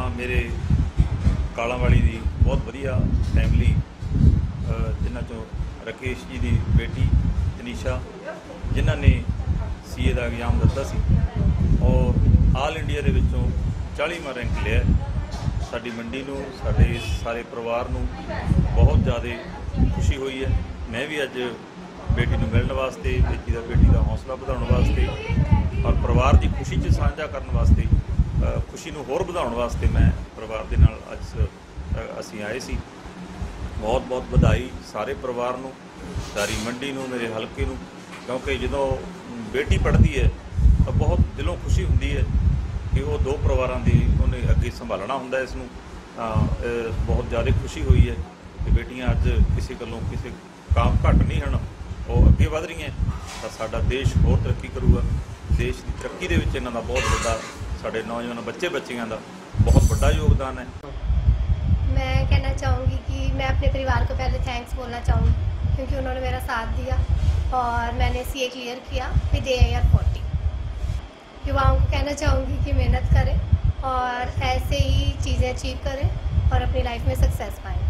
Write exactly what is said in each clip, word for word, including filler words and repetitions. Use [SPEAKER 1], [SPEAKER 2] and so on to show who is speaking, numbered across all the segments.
[SPEAKER 1] मेरे कालांवाली दी बहुत वधिया फैमिली जिन्हां चों राकेश जी की बेटी तनीशा जिन्हां ने सी ए का एग्जाम दिता सी और आल इंडिया दे विचों चालीवां रैंक लिया। साडी मंडी नूं साडे सारे परिवार नूं बहुत ज़्यादा खुशी हुई है। मैं भी अज बेटी नूं मिलण वास्ते, बेटी का बेटी का हौसला बढ़ाउण वास्ते और परिवार की खुशी च साझा करन वास्ते, खुशी नूं होर वधाउण वास्ते मैं परिवार दे नाल अज असीं आए सी। बहुत बहुत बधाई सारे परिवार नूं, सारी मंडी नूं, मेरे हलके नूं, क्योंकि जदों बेटी पढ़ती है तो बहुत दिलों खुशी हुंदी है कि वो दो परिवारों की उन्हें अगे संभालना हुंदा। इसनूं बहुत ज़्यादा खुशी हुई है कि बेटियां अज किसी गलों किसी काम घट नहीं हैं, वो अगे वध रही हैं तो साडा देश होर तरक्की करूगा। देश की तरक्की दे विच इन्हां दा बहुत बड़ा, साडे नौजवान बच्चे बच्चियां दा बहुत बड़ा योगदान है।
[SPEAKER 2] मैं कहना चाहूँगी कि मैं अपने परिवार को पहले थैंक्स बोलना चाहूँगी क्योंकि उन्होंने मेरा साथ दिया और मैंने सी ए क्लियर किया विद ए आर फोर्टी। युवाओं को कहना चाहूँगी कि मेहनत करें और ऐसे ही चीज़ें अचीव करें और अपनी लाइफ में सक्सेस पाएँ।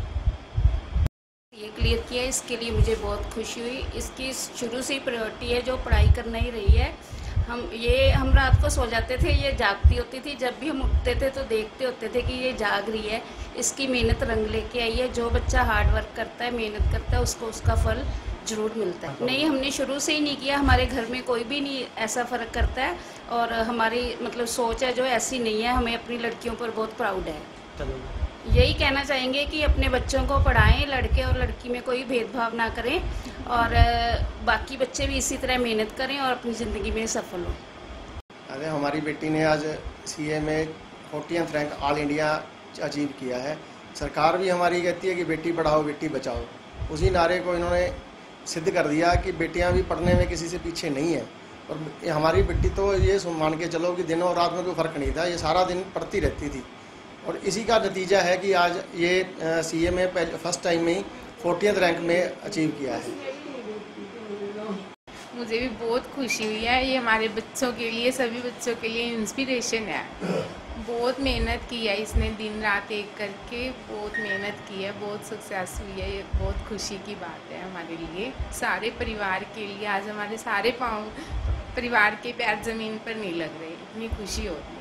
[SPEAKER 3] ये क्लियर किया, इसके लिए मुझे बहुत खुशी हुई। इसकी शुरू से ही प्रायोरिटी है, जो पढ़ाई करना ही रही है। हम ये हम रात को सो जाते थे, ये जागती होती थी। जब भी हम उठते थे तो देखते होते थे कि ये जाग रही है, इसकी मेहनत रंग लेके आई है। जो बच्चा हार्ड वर्क करता है, मेहनत करता है, उसको उसका फल ज़रूर मिलता है। नहीं, हमने शुरू से ही नहीं किया, हमारे घर में कोई भी नहीं ऐसा फ़र्क करता है और हमारी मतलब सोच है जो ऐसी नहीं है। हमें अपनी लड़कियों पर बहुत प्राउड है। यही कहना चाहेंगे कि अपने बच्चों को पढ़ाएं, लड़के और लड़की में कोई भेदभाव ना करें और बाकी बच्चे भी इसी तरह मेहनत करें और अपनी ज़िंदगी में सफल हों।
[SPEAKER 4] अरे हमारी बेटी ने आज सी ए में fortieth rank all India achieve किया है। सरकार भी हमारी कहती है कि बेटी पढ़ाओ बेटी बचाओ। उसी नारे को इन्होंने सिद्ध कर दिया कि बेटियां भी पढ़ने में किसी से पीछे नहीं है। और हमारी बेटी तो ये मान के चलो कि दिन और रात में कोई फ़र्क नहीं था, ये सारा दिन पढ़ती रहती थी और इसी का नतीजा है कि आज ये सी ए में पहले फर्स्ट टाइम में ही फोर्टियथ रैंक में अचीव किया है।
[SPEAKER 5] मुझे भी बहुत खुशी हुई है। ये हमारे बच्चों के लिए, सभी बच्चों के लिए इंस्पिरेशन है। बहुत मेहनत की है इसने, दिन रात एक करके बहुत मेहनत की है, बहुत सक्सेस हुई है। ये बहुत खुशी की बात है हमारे लिए, सारे परिवार के लिए। आज हमारे सारे पाँव परिवार के पैर ज़मीन पर नहीं लग रहे, इतनी खुशी होती है।